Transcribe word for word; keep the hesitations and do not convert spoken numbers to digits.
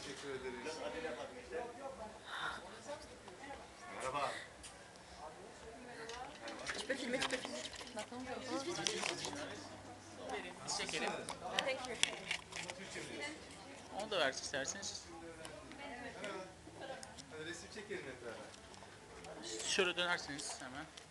Teşekkür ederiz. Merhaba. Tu peux filmer, tu peux filmer. Maintenant, vite, vite, vite, vite. Verin, biz çekelim. Thank you. Onu da ver isterseniz. Hadi resim çekelim hep beraber. Şöyle dönerseniz hemen.